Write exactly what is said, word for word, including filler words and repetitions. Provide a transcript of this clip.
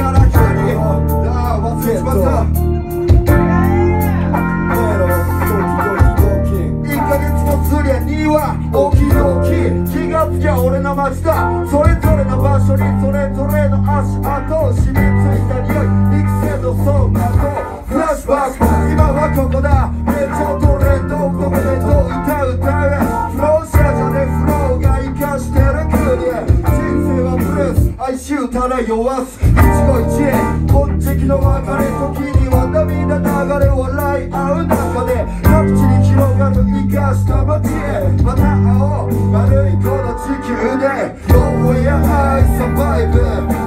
から来たりああ忘れちまったいっかげつもすりゃには大きい大きい気がつきゃ俺の街だそれぞれの場所にそれぞれの足跡染みついた匂い育成の走馬灯フラッシュバック今はここだ名調トレンドコメント歌う歌うフローシャじゃねフローが生かしてる国人生はブルース哀愁たら弱す一期一会こっちきの別れ時には涙流れ笑い合う中で各地に広がる生かした街へまた会おう丸いこの地球で Nowhere I survive